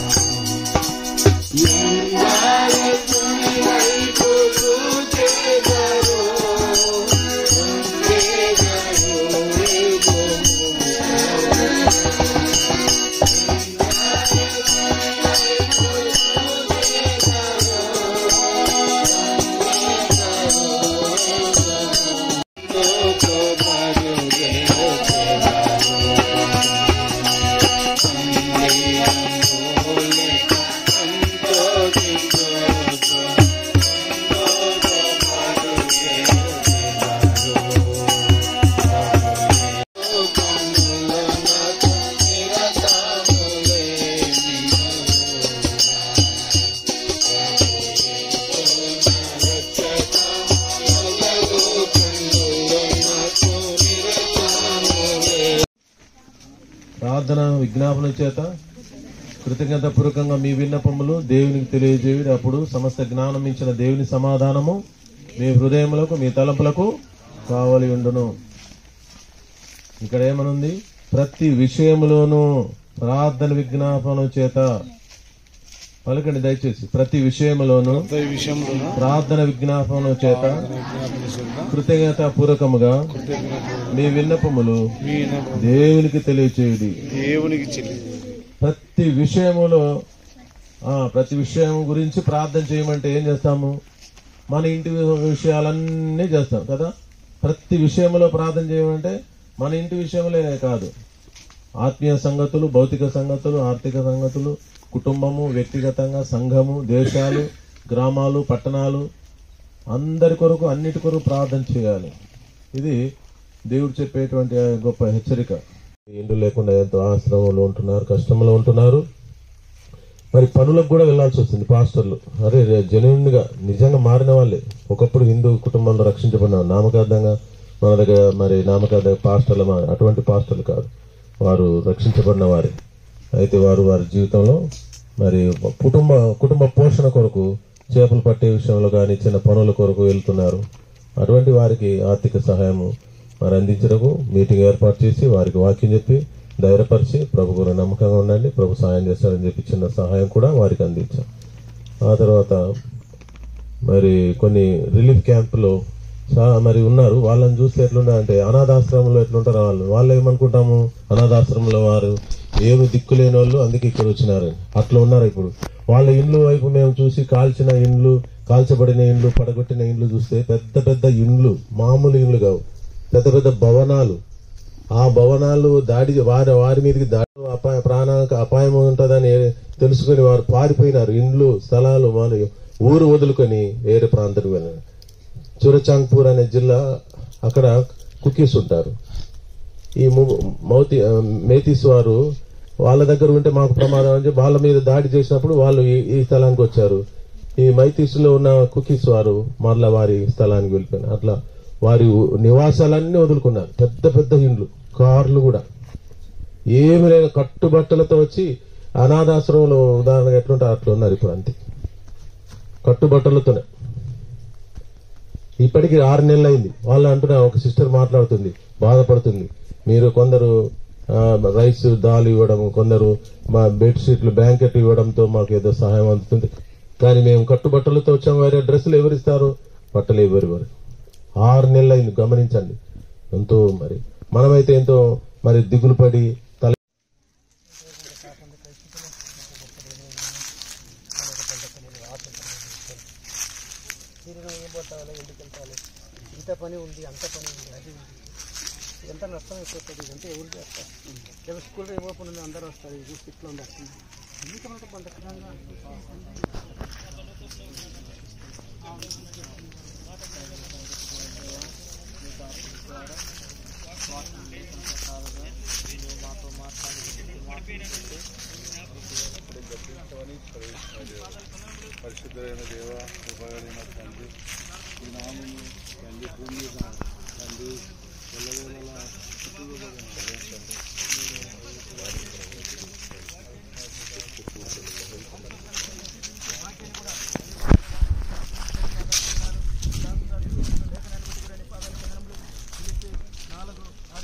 ప్రార్థన విజ్ఞాపన చేత కృతజ్ఞతాపూర్వకంగా మీ విన్నపములు దేవునికి తెలియజేయుడి. అప్పుడు సమస్త జ్ఞానం ఇచ్చిన దేవుని సమాధానము మీ హృదయములకు మీ తలంపులకు కావలి ఉండును. ఇక్కడ ఏమనుంది? ప్రతి విషయములోనూ ప్రార్థన విజ్ఞాపన చేత పలకండి దయచేసి. ప్రతి విషయములోనూ ప్రార్థన విజ్ఞాపన చేత కృతజ్ఞతాపూర్వకముగా మీ విన్నపములు దేవునికి తెలియచేయుడి. ప్రతి విషయములో ప్రతి విషయం గురించి ప్రార్థన చేయమంటే ఏం చేస్తాము? మన ఇంటి విషయాలన్నీ చేస్తాం కదా. ప్రతి విషయంలో ప్రార్థన చేయమంటే మన ఇంటి విషయములే కాదు, ఆత్మీయ సంగతులు, భౌతిక సంగతులు, ఆర్థిక సంగతులు, కుటుంబము, వ్యక్తిగతంగా సంఘము, దేశాలు, గ్రామాలు, పట్టణాలు, అందరి కొరకు అన్నిటి కొరకు ప్రార్థన చేయాలి. ఇది దేవుడు చెప్పేటువంటి గొప్ప హెచ్చరిక. ఇండ్లు లేకుండా ఎంతో ఆశ్రమంలో ఉంటున్నారు, కష్టంలో ఉంటున్నారు. మరి పనులకు కూడా వెళ్లాల్సి వస్తుంది పాస్టర్లు. అరే జెన్యూన్ గా నిజంగా మారిన వాళ్ళే. ఒకప్పుడు హిందూ కుటుంబంలో రక్షించబడిన నామకార్థంగా మన దగ్గర మరి నామకార్థ పాస్టర్లు, అటువంటి పాస్టర్లు కాదు, వారు రక్షించబడిన వారే. అయితే వారు వారి జీవితంలో మరి కుటుంబ పోషణ కొరకు చేపలు పట్టే విషయంలో కానీ చిన్న పనుల కొరకు వెళ్తున్నారు. అటువంటి వారికి ఆర్థిక సహాయము మరి అందించడకు మీటింగ్ ఏర్పాటు చేసి వారికి వాక్యం చెప్పి ధైర్యపరిచి ప్రభు గురు నమ్మకంగా ఉండండి, ప్రభు సహాయం చేస్తారని చెప్పి చిన్న సహాయం కూడా వారికి అందించాం. ఆ తర్వాత మరి కొన్ని రిలీఫ్ క్యాంపులో మరి ఉన్నారు. వాళ్ళని చూస్తే ఎట్లుంటా అంటే అనాథాశ్రమంలో ఎట్లుంటారు వాళ్ళు ఏమనుకుంటాము, అనాథాశ్రమంలో వారు ఏమి దిక్కులేని వాళ్ళు అందుకే ఇక్కడ వచ్చినారు అట్లా ఉన్నారు. ఇప్పుడు వాళ్ళ ఇండ్లు వైపు మేము చూసి కాల్చిన ఇండ్లు, కాల్చబడిన ఇండ్లు, పడగొట్టిన ఇండ్లు చూస్తే పెద్ద పెద్ద ఇండ్లు, మామూలు ఇండ్లు కావు, పెద్ద పెద్ద భవనాలు. ఆ భవనాలు వారి మీదకి దాడి ప్రాణానికి అపాయం ఉంటుందని తెలుసుకుని వారు పారిపోయినారు. ఇండ్లు, స్థలాలు ఊరు వదులుకొని వేరే ప్రాంతానికి వెళ్ళారు. చురచాంగ్పూర్ అనే జిల్లా, అక్కడ కుకీస్ ఉంటారు. ఈ మేతీస్ వారు వాళ్ళ దగ్గర ఉంటే మాకు ప్రమాదం అని చెప్పి వాళ్ళ మీద దాడి చేసినప్పుడు వాళ్ళు ఈ స్థలానికి వచ్చారు. ఈ మైతీస్ లో ఉన్న కుకీస్ వారు మరలా వారి స్థలానికి వెళ్ళిపోయినారు. అట్లా వారి నివాసాలన్నీ వదులుకున్నారు. పెద్ద పెద్ద ఇండ్లు, కార్లు కూడా ఏమి లేని కట్టుబట్టలతో వచ్చి అనాథాశ్రమంలో ఉదాహరణగా ఎట్లుంటారు అట్లా ఉన్నారు. ఇప్పుడు అంతే కట్టుబట్టలతోనే. ఇప్పటికి 6 నెలలు అయింది. వాళ్ళు అంటున్నారు, ఒక సిస్టర్ మాట్లాడుతుంది, బాధపడుతుంది, మీరు కొందరు రైస్ దాల్ ఇవ్వడం, కొందరు మా బెడ్షీట్లు బ్లాంకెట్ ఇవ్వడంతో మాకు ఏదో సహాయం అందుతుంది, కానీ మేము కట్టుబట్టలతో వచ్చాము, వేరే డ్రెస్సులు ఎవరిస్తారు, బట్టలు ఎవరు. 6 నెలలు అయింది. గమనించండి. ఎంతో మరి మనమైతే ఎంతో మరి దిగులు పడి ఇంత పని ఉంది, అంత పని ఉంది, అది ఉంది, ఇదంతా నష్టం అయిపోతుంది. ఇదంతా ఎవరు చేస్తారు? రేపు స్కూల్ రేపు ఓపెన్ ఉంది, అందరూ వస్తారు. ఇది ఇట్లా ఉంది, వస్తుంది. ఎందుకంటే కొంత పరిశుద్ధమైన దేవ, కృపగలిగిన తండ్రి, ఈ నామము తండ్రి భూమి తండ్రి వెళ్ళవేళలా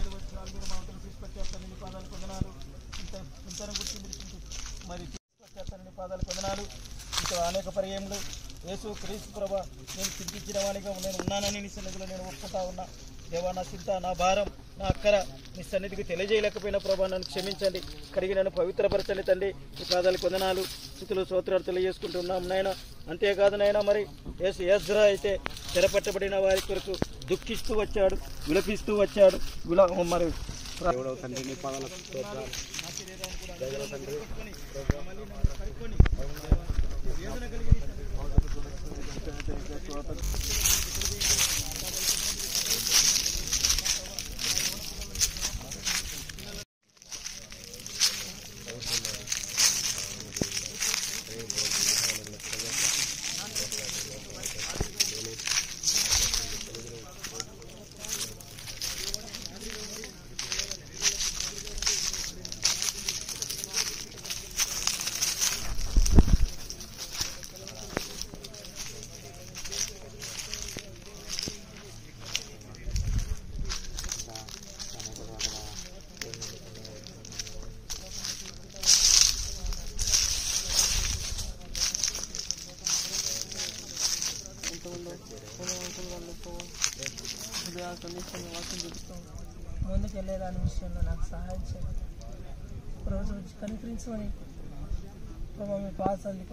మరి పాదాలకు వందనాలు. ఇంకా అనేక పర్యాయములు యేసు క్రీస్తు ప్రభ నేను చింతించిన వానిగా నేను ఉన్నానని నీ సన్నిధిలో నేను ఒప్పుకుంటా ఉన్నా. దేవా, నా చింత, నా భారం, నా అక్కర నీ సన్నిధికి తెలియజేయలేకపోయిన ప్రభా నన్ను క్షమించండి, కడిగి నన్ను పవిత్రపరచండి తండ్రి. ఈ పాదాలకు వందనాలు, స్థుతులు, స్తోత్రాలు తెలియజేసుకుంటున్నాం నాయన. అంతేకాదు నాయన, మరి ఎజ్రా అయితే చెరపట్టబడిన వారి కొరకు దుఃఖిస్తూ వచ్చాడు, విలపిస్తూ వచ్చాడు. మరి తండ్రి నీ పాదాలకు స్తోత్రాలు. తండ్రి వేదన కలిగి ముందుకు వెళ్ళేదాని విషయంలో నాకు సహాయం చేయండి. రోజు వచ్చి కనికరించమని ప్రభావ మీ పాసాలి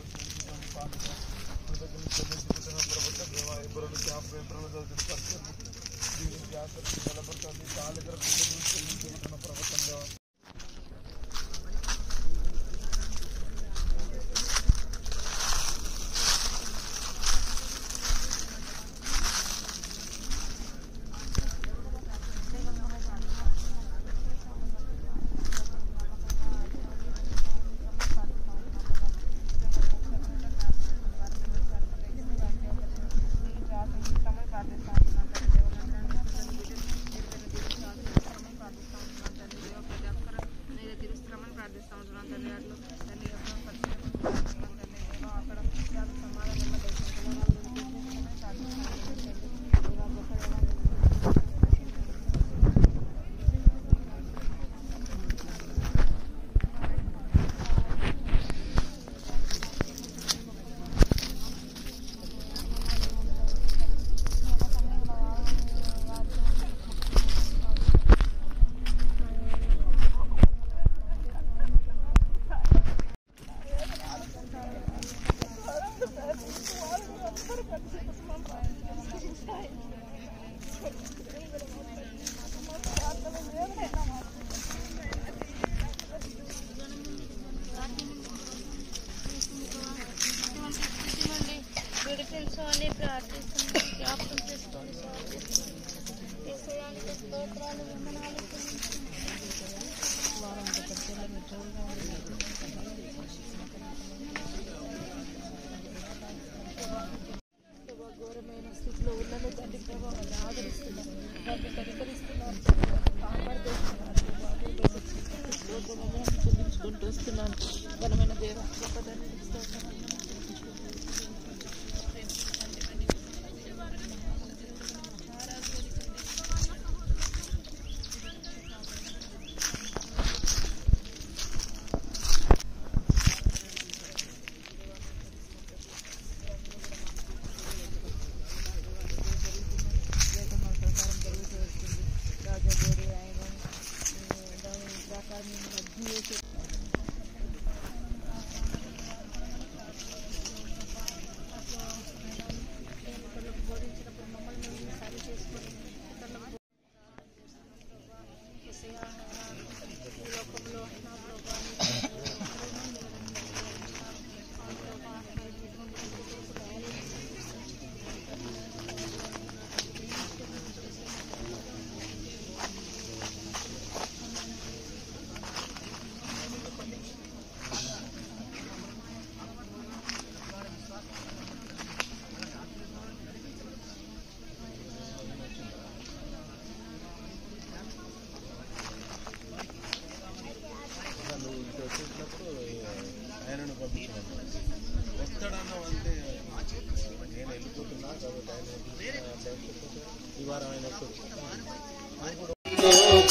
విడిపించమని ప్రార్థిస్తున్నాను. జ్ఞాపకం చేసుకోండి స్వామి. ఈశ్వరానికి స్తోత్రాలు, వందనాలు. ఘోరమైన స్థితిలో ఉన్నది తండ్రి ప్రభావం ఆదరిస్తున్నారు, దాన్ని కనికరిస్తున్నారు, కాపాడుతున్నారు. చెల్లించుకుంటూ వస్తున్నాను. ఘనమైన దేవ గొప్పదాన్ని ఆయనను పంపించాను. వస్తాడన్నా అంటే నేను వెళ్ళిపోతున్నా కాబట్టి ఆయన ఈ వారం ఆయన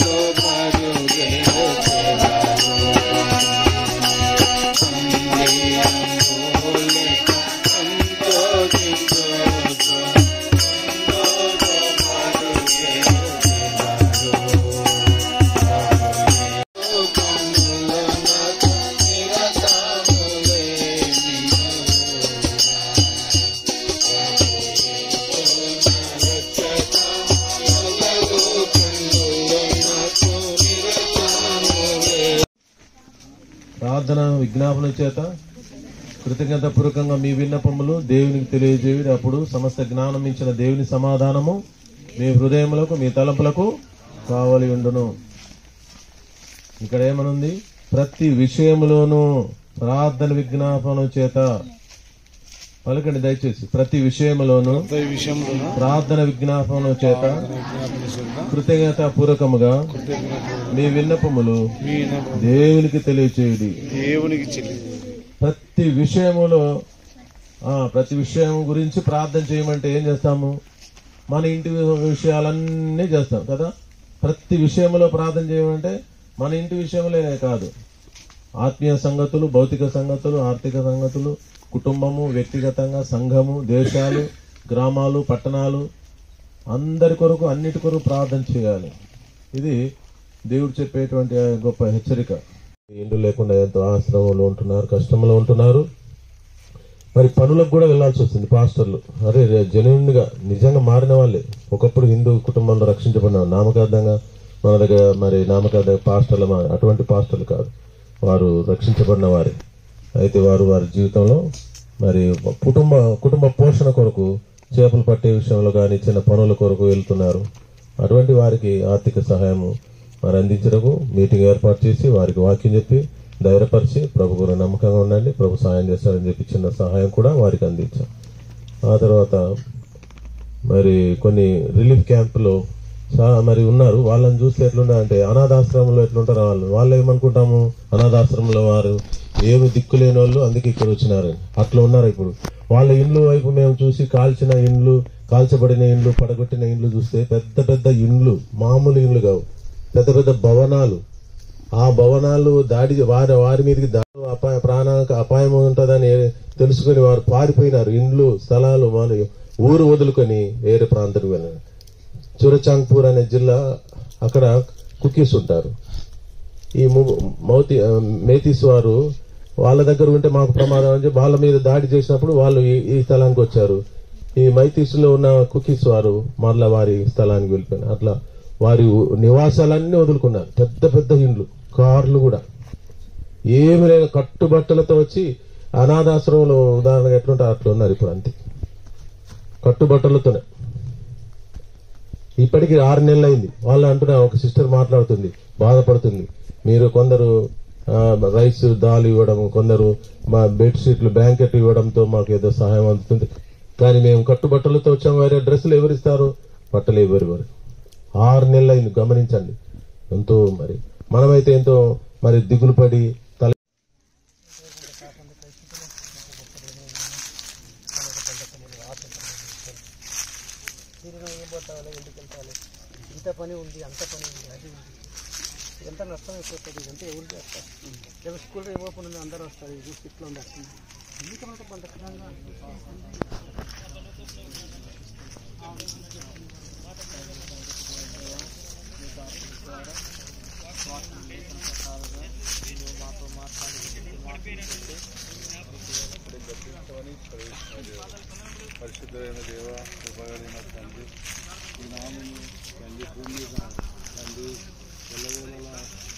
వస్తాడు. ప్రార్థన విజ్ఞాపన చేత కృతజ్ఞతాపూర్వకంగా మీ విన్నపములు దేవునికి తెలియజేయుడి. అప్పుడు సమస్త జ్ఞానం ఇచ్చిన దేవుని సమాధానము మీ హృదయములకు మీ తలంపులకు కావలి ఉండును. ఇక్కడ ఏమనుంది? ప్రతి విషయములోనూ ప్రార్థన విజ్ఞాపన చేత పలకండి దయచేసి. ప్రతి విషయములోనూ ప్రార్థన విజ్ఞాపన చేత కృతజ్ఞతాపూర్వకముగా మీ విన్నపములు దేవునికి తెలియచేయుడి. ప్రతి విషయములో ప్రతి విషయం గురించి ప్రార్థన చేయమంటే ఏం చేస్తాము? మన ఇంటి విషయాలన్నీ చేస్తాం కదా. ప్రతి విషయంలో ప్రార్థన చేయమంటే మన ఇంటి విషయంలో కాదు, ఆత్మీయ సంగతులు, భౌతిక సంగతులు, ఆర్థిక సంగతులు, కుటుంబము, వ్యక్తిగతంగా సంఘము, దేశాలు, గ్రామాలు, పట్టణాలు, అందరి కొరకు అన్నిటి కొరకు ప్రార్థన చేయాలి. ఇది దేవుడు చెప్పేటువంటి గొప్ప హెచ్చరిక. ఇండ్లు లేకుండా ఎంతో ఆశ్రమంలో ఉంటున్నారు, కష్టంలో ఉంటున్నారు. మరి పనులకు కూడా వెళ్లాల్సి వస్తుంది పాస్టర్లు. అరే జెన్యూన్ గా నిజంగా మారిన వాళ్ళే, ఒకప్పుడు హిందూ కుటుంబంలో రక్షించబడిన నామకార్థంగా మన దగ్గర మరి నామకార్థ పాస్టర్లు, అటువంటి పాస్టర్లు కాదు, వారు రక్షించబడిన వారే. అయితే వారు వారి జీవితంలో మరి కుటుంబ పోషణ కొరకు చేపలు పట్టే విషయంలో కానీ చిన్న పనుల కొరకు వెళ్తున్నారు. అటువంటి వారికి ఆర్థిక సహాయము మరి అందించడకు మీటింగ్ ఏర్పాటు చేసి వారికి వాక్యం చెప్పి ధైర్యపరిచి ప్రభు గురు నమ్మకంగా ఉండండి, ప్రభు సహాయం చేస్తారని చెప్పి చిన్న సహాయం కూడా వారికి అందించాం. ఆ తర్వాత మరి కొన్ని రిలీఫ్ క్యాంపులో మరి ఉన్నారు. వాళ్ళని చూస్తే ఎట్లుంటారంటే అనాథాశ్రమంలో ఎట్లుంటారు వాళ్ళు ఏమనుకుంటాము, అనాథాశ్రమంలో వారు ఏమి దిక్కులేని వాళ్ళు అందుకే ఇక్కడ వచ్చినారు, అట్లా ఉన్నారు. ఇప్పుడు వాళ్ళ ఇండ్లు వైపు మేము చూసి కాల్చిన ఇండ్లు, కాల్చబడిన ఇండ్లు, పడగొట్టిన ఇండ్లు చూస్తే పెద్ద పెద్ద ఇండ్లు, మామూలు ఇండ్లు కావు, పెద్ద పెద్ద భవనాలు. ఆ భవనాలు వారి మీదకి ప్రాణానికి అపాయం ఉంటుందని తెలుసుకుని వారు పారిపోయినారు. ఇండ్లు, స్థలాలు ఊరు వదులుకొని వేరే ప్రాంతానికి వెళ్ళారు. చురచాంగ్పూర్ అనే జిల్లా, అక్కడ కుకీస్ ఉంటారు. ఈ మేతీస్ వారు వాళ్ళ దగ్గర ఉంటే మాకు ప్రమాదం అని వాళ్ళ మీద దాడి చేసినప్పుడు వాళ్ళు ఈ స్థలానికి వచ్చారు. ఈ మైతీస్ లో ఉన్న కుకీస్ వారు మరలా వారి స్థలానికి వెళ్ళిపోయినారు. అట్లా వారి నివాసాలన్నీ వదులుకున్నారు. పెద్ద పెద్ద ఇండ్లు, కార్లు కూడా ఏమి లేని కట్టుబట్టలతో వచ్చి అనాథాశ్రమంలో ఉదాహరణగా ఎట్లుంటారు అట్లా ఉన్నారు. ఇప్పుడు అంతే కట్టుబట్టలతోనే. ఇప్పటికి 6 నెలలు అయింది. వాళ్ళు అంటున్నారు, ఒక సిస్టర్ మాట్లాడుతుంది, బాధపడుతుంది, మీరు కొందరు రైస్ దాల్ ఇవ్వడం, కొందరు మా బెడ్షీట్లు బ్లాంకెట్ ఇవ్వడంతో మాకు ఏదో సహాయం అందుతుంది, కానీ మేము కట్టుబట్టలతో వచ్చాము, వేరే డ్రెస్సులు ఎవరిస్తారు, బట్టలు ఎవరు. 6 నెలలు అయింది. గమనించండి. ఎంతో మరి మనమైతే ఎంతో మరి దిగులు పడి ఇంత పని ఉంది, అంత పని ఉంది, అది ఉంది, ఇదంతా నష్టం అయిపోతుంది. ఇదంతా ఎవరు చేస్తారు? రేపు స్కూల్ రేపు ఓపెన్ ఉంది, అందరూ వస్తారు, ఇది ఇట్లా ఉంది, వస్తుంది. ఎందుకంటే కొంత పరిశుద్ధమైన దేవ, కృపగలిగిన తండ్రి, ఈ నామము తండ్రి భూమి మీద తండ్రి ఎల్లవేళలా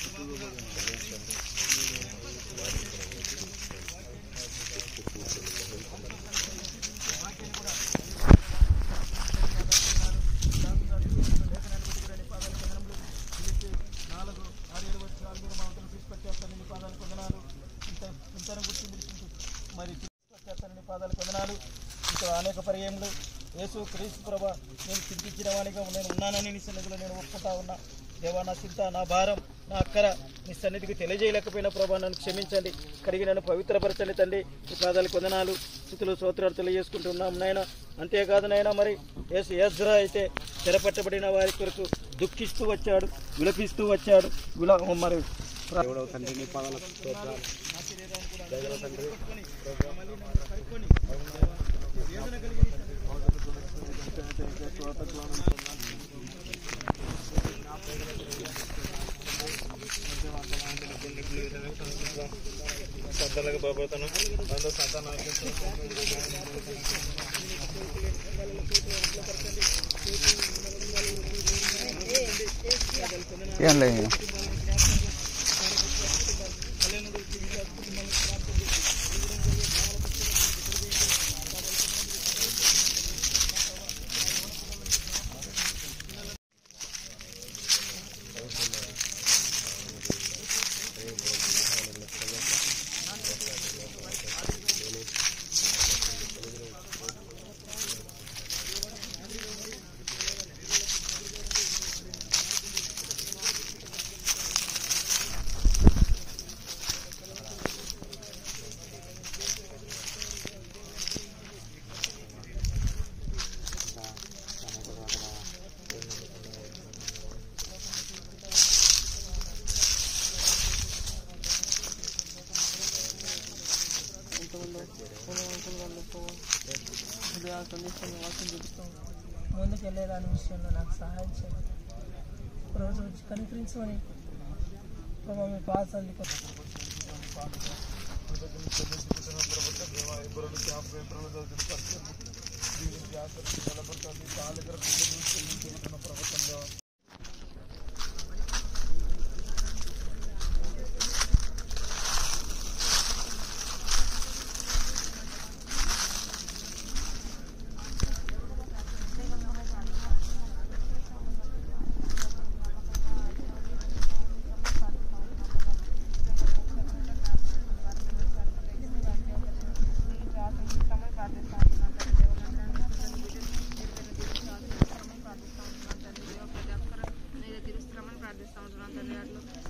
పాదాలు కొందనాలు. ఇక్కడ అనేక పర్యాయములు యేసు క్రీస్తు ప్రభ నేను చింతించిన వానిగా నేను ఉన్నానని నీ సన్నిధిలో నేను ఒప్పుకుంటా ఉన్నా. దేవా, నా చింత, నా భారం, నా అక్కర నీ సన్నిధికి తెలియజేయలేకపోయిన ప్రభా నన్ను క్షమించండి, కడిగి నన్ను పవిత్రపరచండి తండ్రి. ఈ పాదాలు కొందనాలు, స్థుతులు, స్తోత్రాలు తెలియజేసుకుంటున్నాం నాయన. అంతేకాదు నాయన, మరి ఎజ్రా అయితే చెరపట్టబడిన వారి కొరకు దుఃఖిస్తూ వచ్చాడు, విలపిస్తూ వచ్చాడు. మరి తండ్రి నీ పాదాలకు దయగల తండ్రి మళ్ళీ నన్ను కలుపుకొని వేదన కలిగి సంతానకు బాబోతను అందరూ సంతానం ఏం లేదు ముందుకు వెళ్ళేదాని విషయంలో నాకు సహాయం చేయండి. రోజు వచ్చి కనికరించమని ప్రభావ మీ పాసాన్ని ప్రార్థిస్తాము